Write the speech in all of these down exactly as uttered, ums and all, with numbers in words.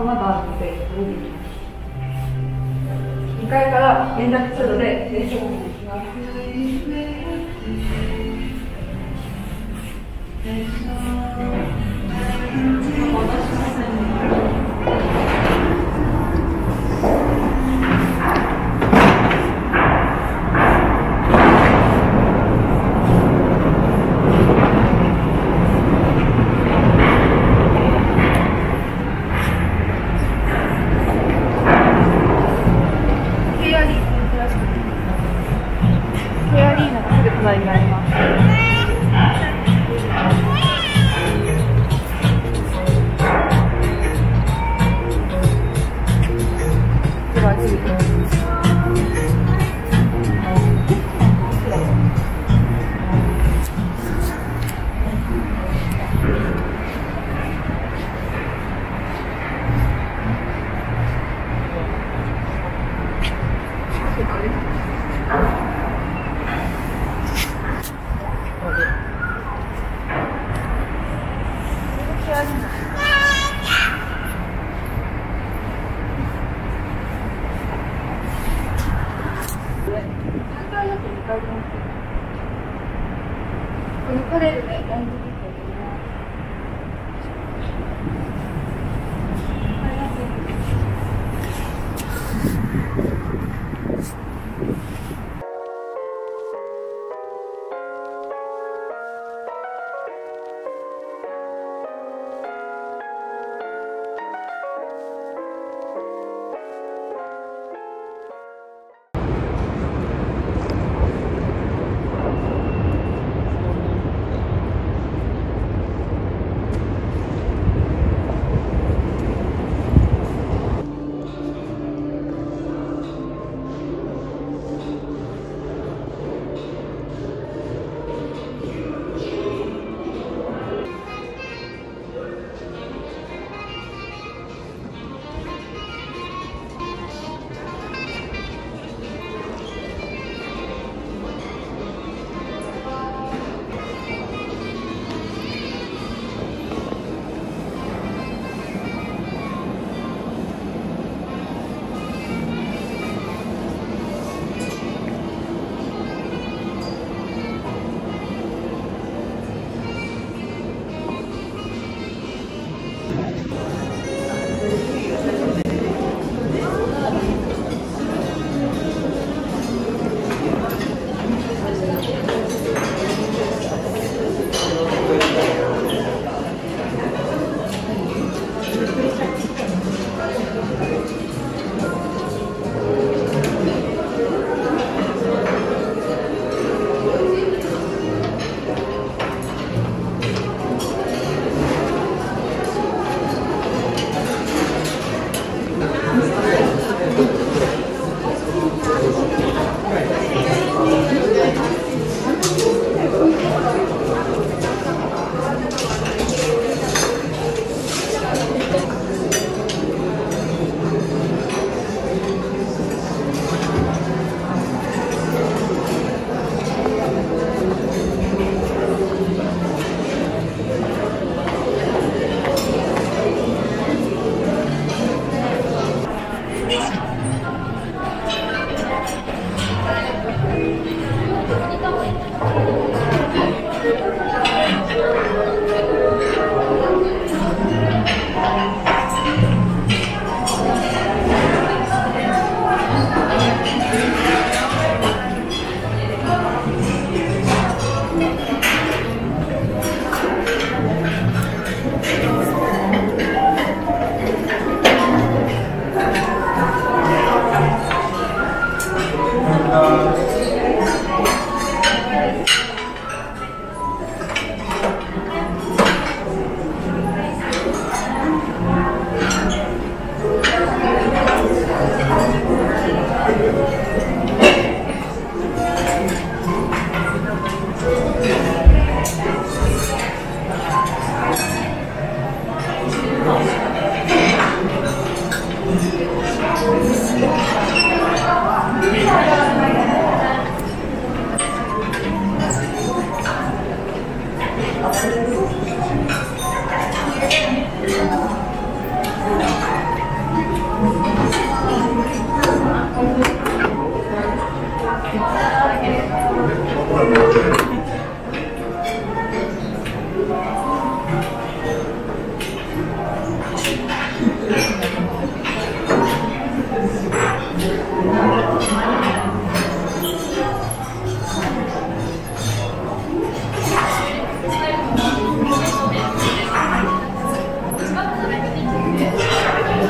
浜川のページに行きます。にかいから連絡通路で停車に行きます。フェアリーナがすぐ隣にあります。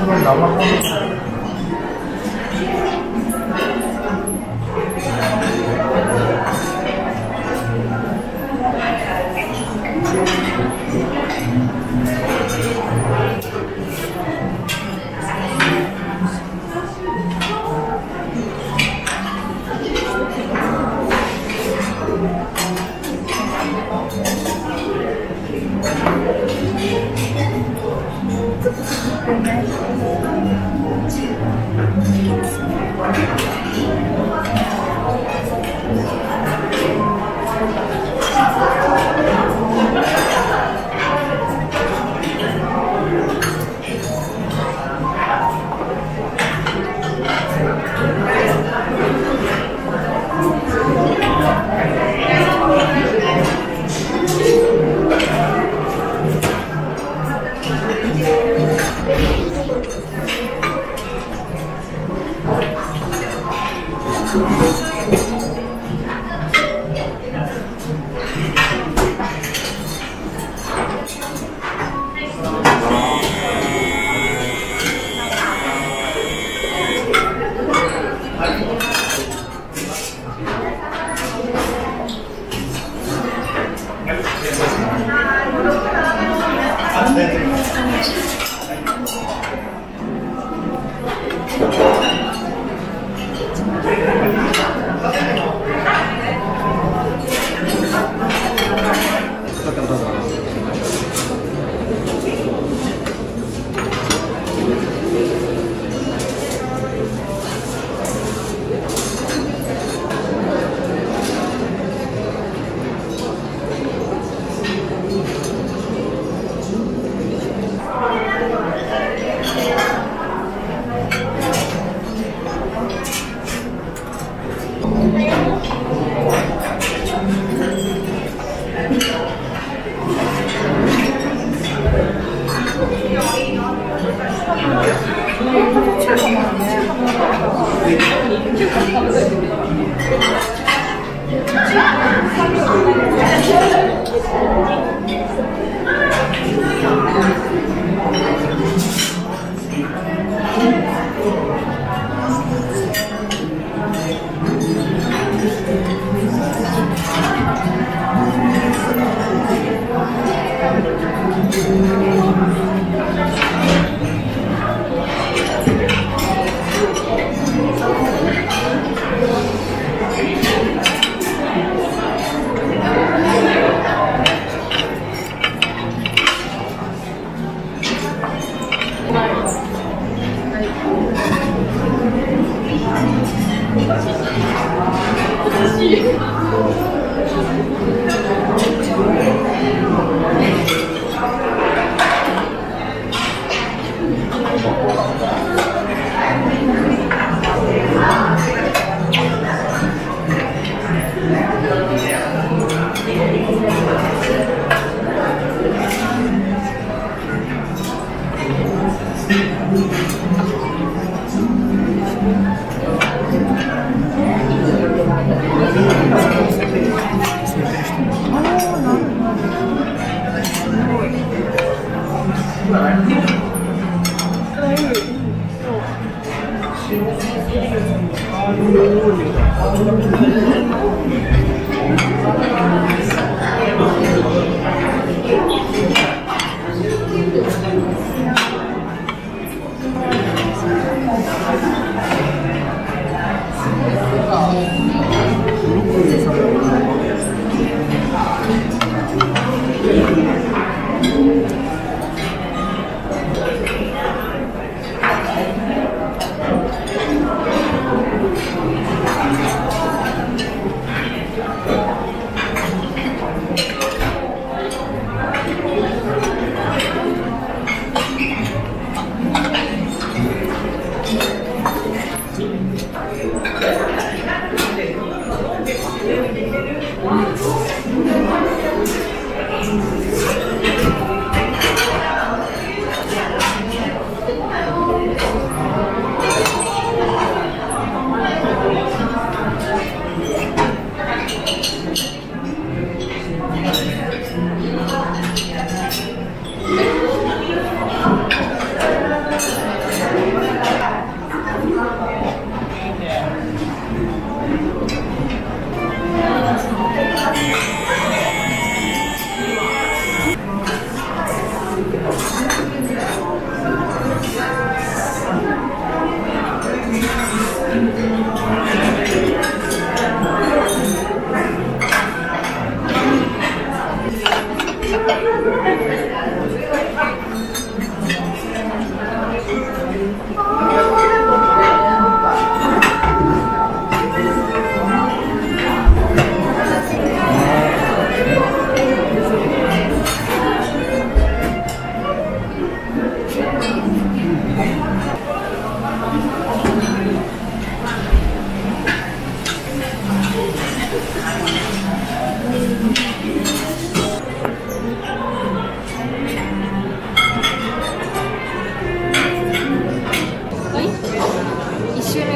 ごい生ハム。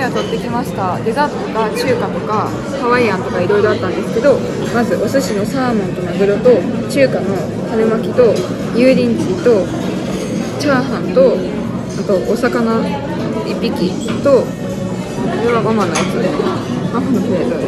は取ってきました。デザートとか中華とかハワイアンとかいろいろあったんですけど、まずお寿司のサーモンとマグロと中華の春巻きと油淋鶏とチャーハンとあとお魚いっぴきと、これはママのやつでママのプレートです。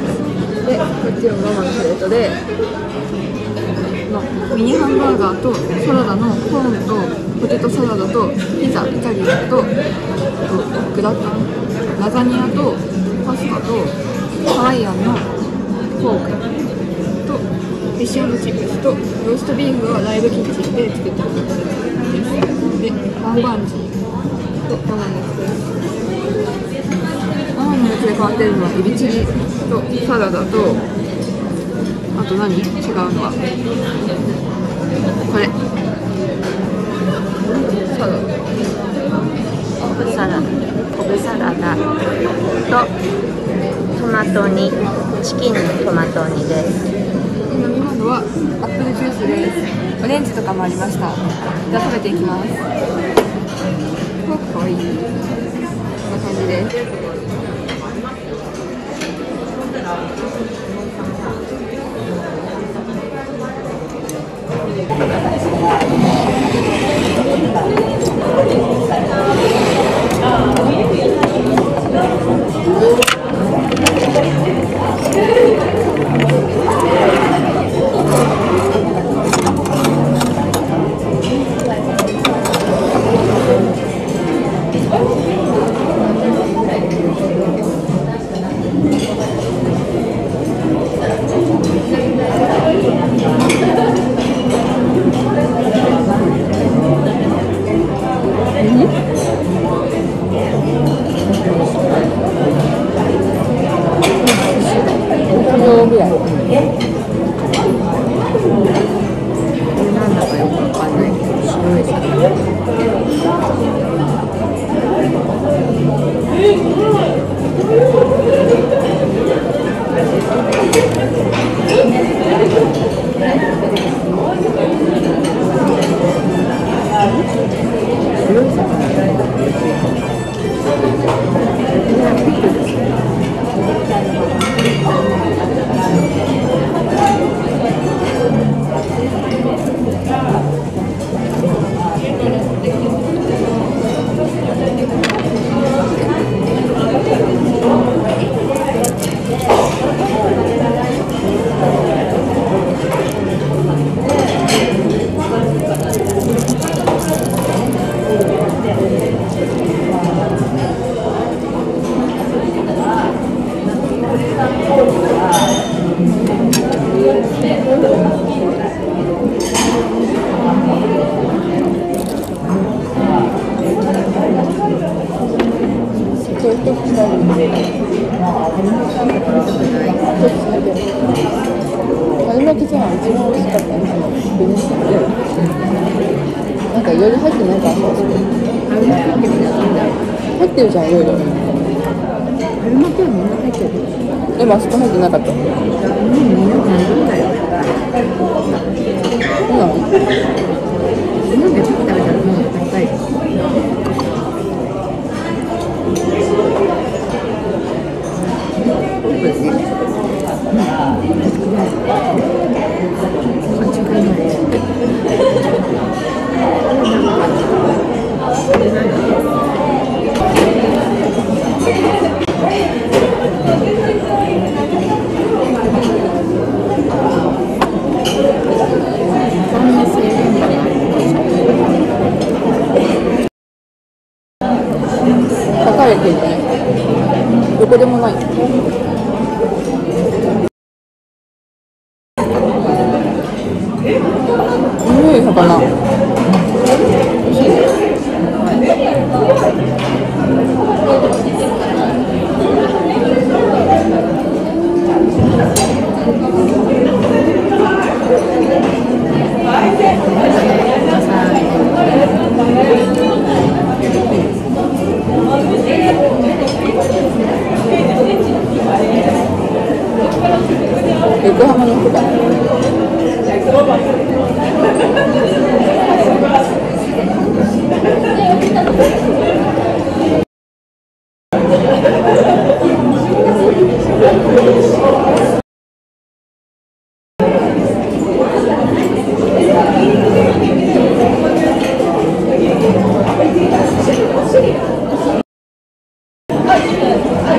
でこっちもママのプレートでのミニハンバーガーとサラダのコーンとポテトサラダとピザイタリアンとグラタンラザニアとパスタとハワイアンのフォークとフィッシュ&チップスとローストビーフはライブキッチンで作ってるんですでバンバンジーとママのやつです。ママのやつで変わってるのはエビチリとサラダとあと何違うのはこれサラダコブサラダコブサラダとトマト煮チキンのトマト煮です。 飲み物はアップルジュースです。オレンジとかもありました。じゃあ食べていきます。かわいい。こんな感じです。ぐらい。これなんだかよくわかんないけど白い春巻きじゃん、一番美味しかったのがベニスで、なんかいろいろ入ってないかあったんですけど、春巻きってみんな入ってるじゃん、いろいろ。春巻きはみんな入ってる。でもあそこ入ってなかった。うん、みんな大丈夫だよ。そうなの？なんでちょっと食べたらもう高い。そうですね。高いけどね、どこでもない。重い魚。美味しいね。横浜の人だ。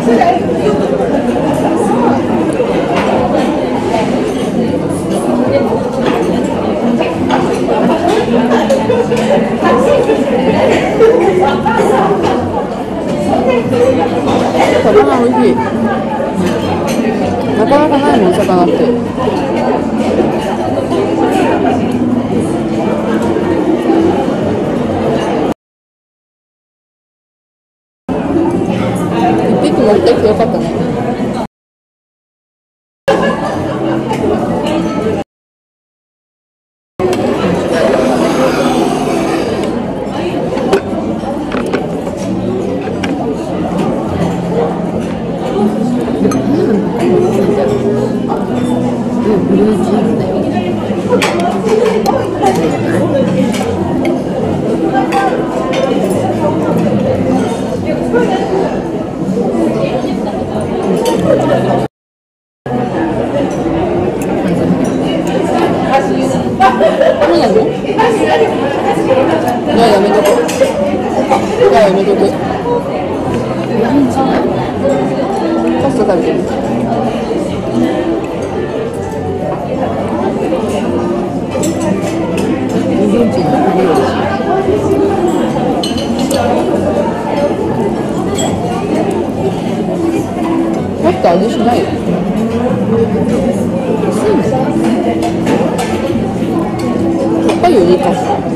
魚美味しい。なかなかないもん、魚って。一匹持ってきてよかったね。 ブルーチーズだよ。 そうなの？じゃあやめとこ。じゃあやめとく。パスタ食べてる。現地の料理。パスタ味しないよ。薄いね。しょっぱいよりいいか。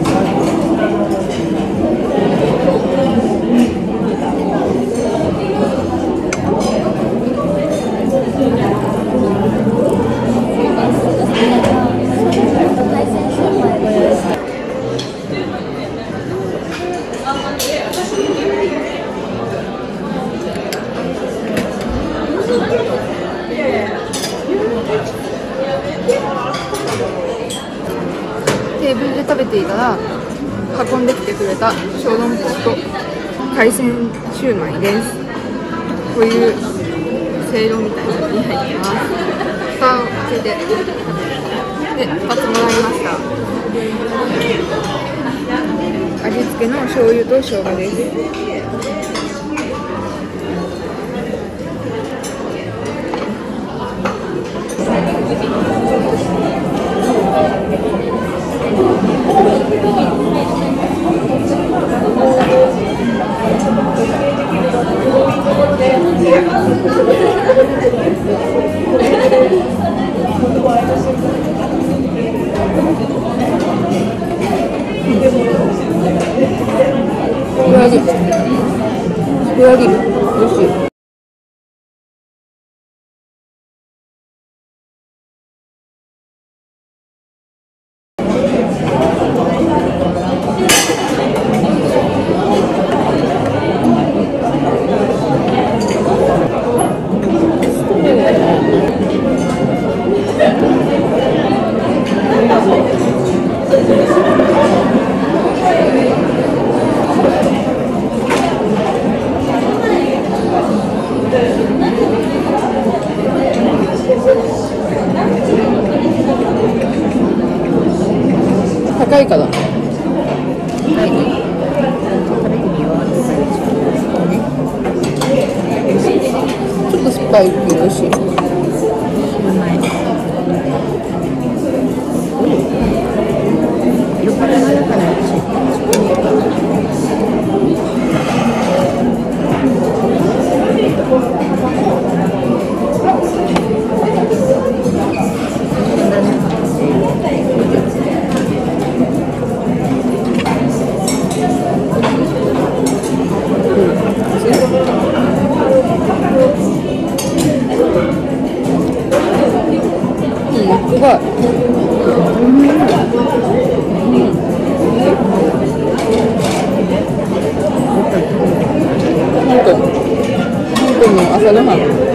テーブルで食べていたら運んできてくれた小籠包と海鮮シューマイです。こういうせいろみたいなのに入ってます。蓋を開けてでふたつもらいました。味付けの醤油と生姜です。油揚げ、油揚げ、おいしい。高いかな。はい。食べてみよう。ちょっと酸っぱいけど美味しい。うまい。よく柔らかな美味しい。すごい。香港、香港の朝ごはん。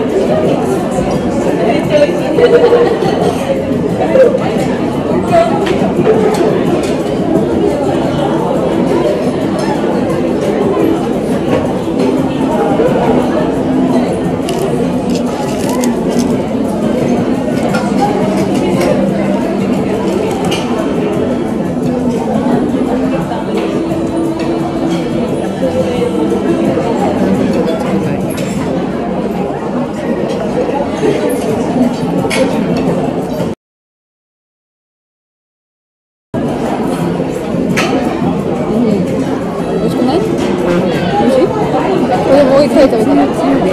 れもう一回食べたら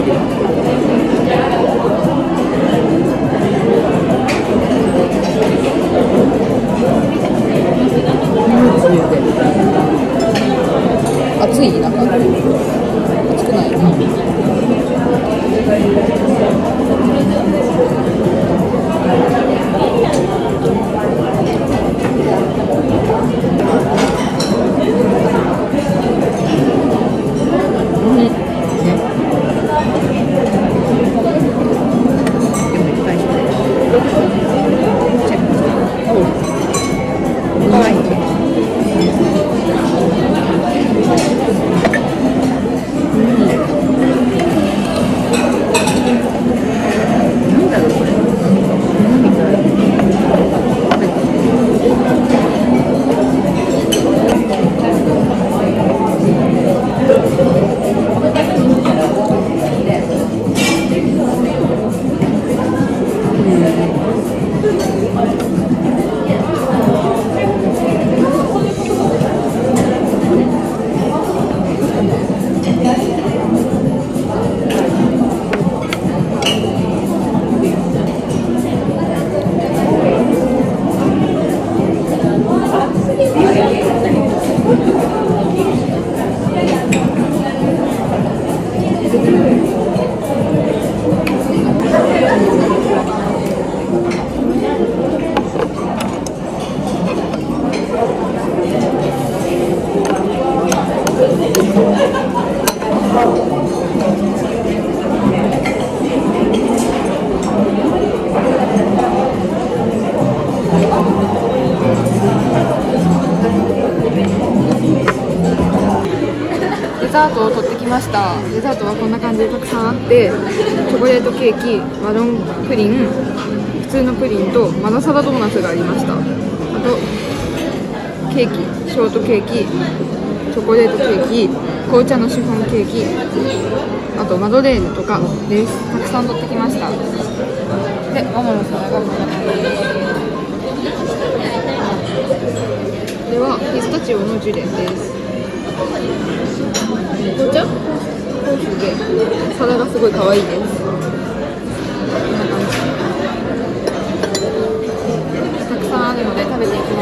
暑いなんか暑くないデザートを取ってきました。デザートはこんな感じでたくさんあって、チョコレートケーキ、マロンプリン、普通のプリンとマダサダドーナツがありました。あとケーキ、ショートケーキ、チョコレートケーキ、紅茶のシフォンケーキ、あとマドレーヌとかです。たくさん取ってきました。で、ママの皿がこんな感じです。これはピスタチオのジュレです。紅茶コーヒーで皿がすごい可愛いです。こんな感じ。たくさんあるので食べていきます。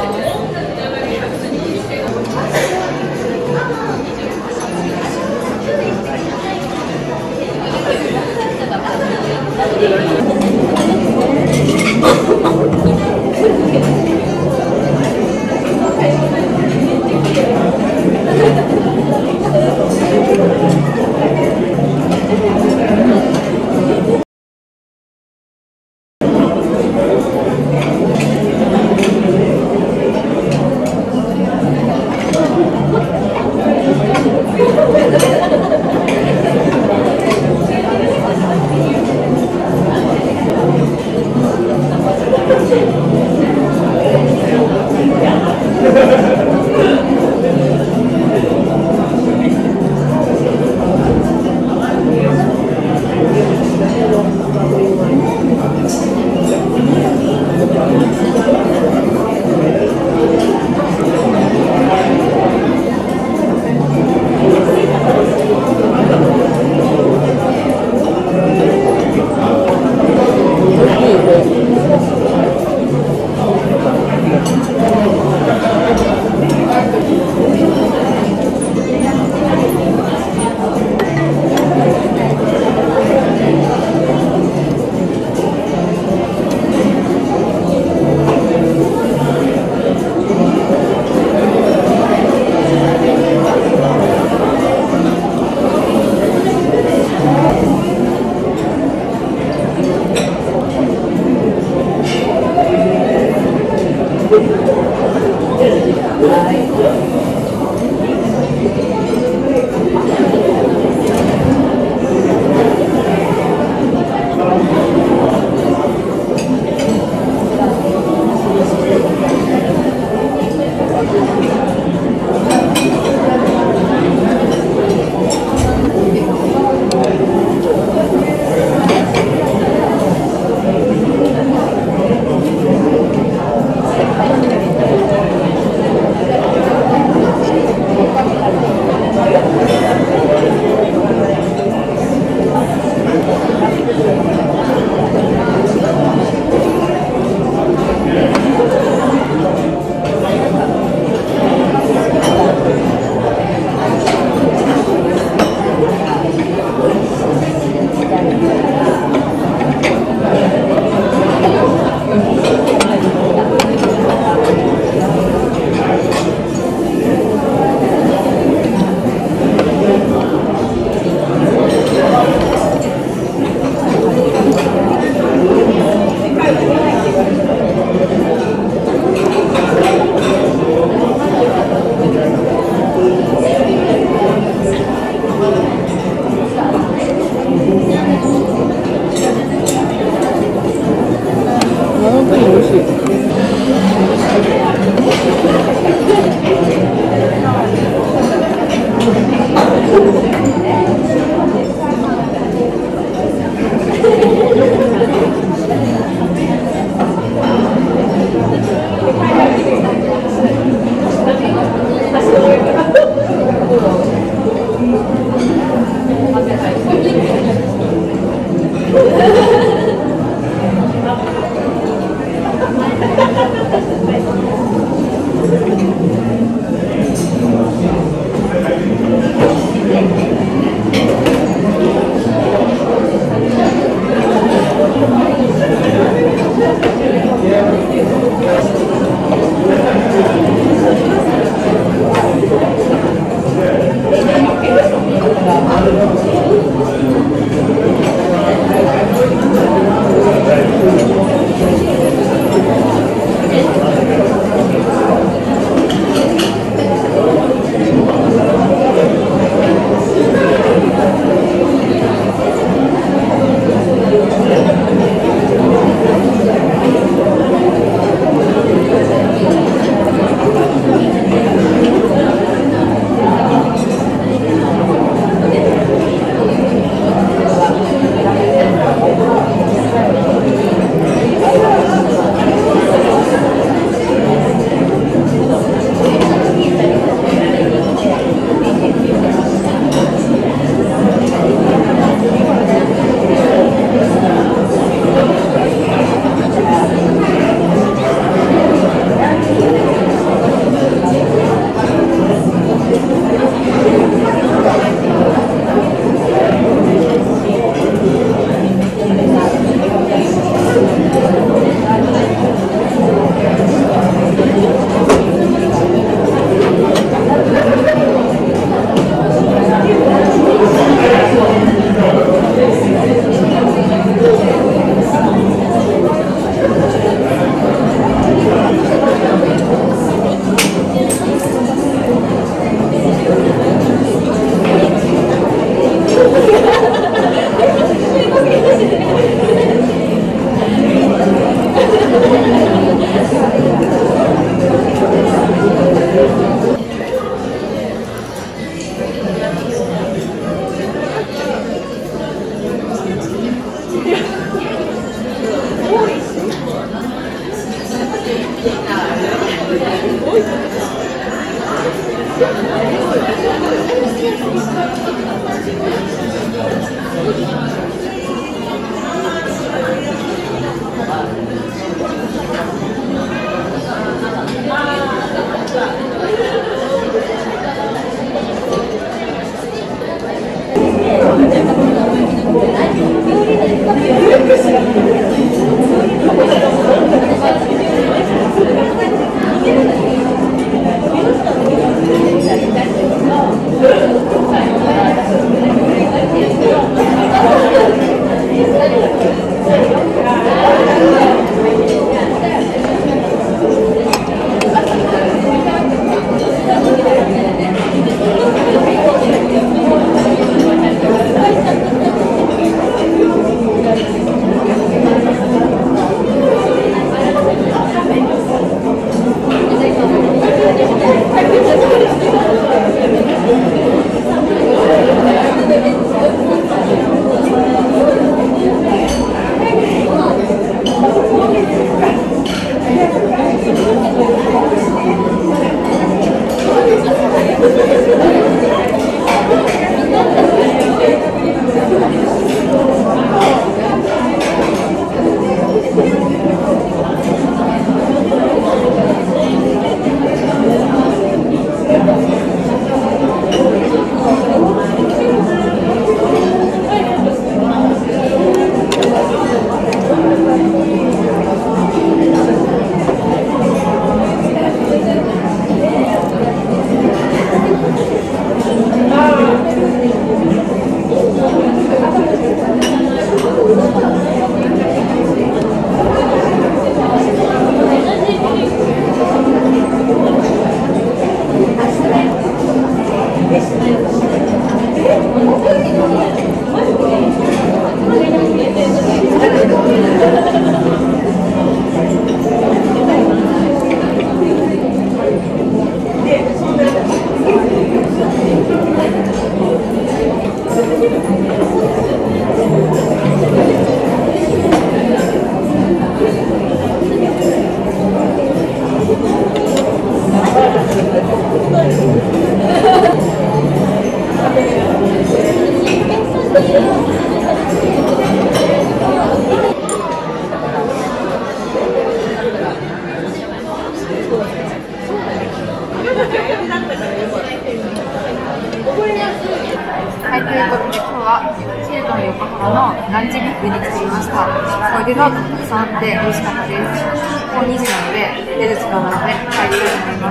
は中華の横浜のランチビュッフェに作りました。これデザートもたくさんあって美味しかったです。もうにじなので出る時間なので帰りたいと思い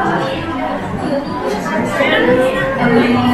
ます。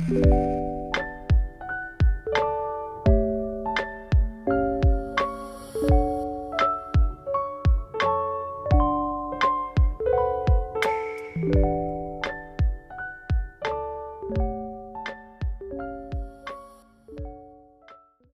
した。